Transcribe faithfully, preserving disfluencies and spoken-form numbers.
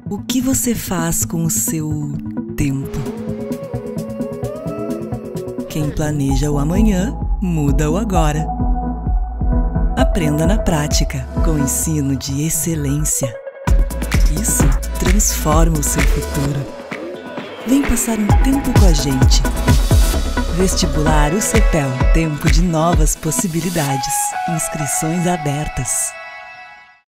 O que você faz com o seu tempo? Quem planeja o amanhã, muda o agora. Aprenda na prática, com ensino de excelência. Isso transforma o seu futuro. Vem passar um tempo com a gente. Vestibular U C P E L, tempo de novas possibilidades. Inscrições abertas.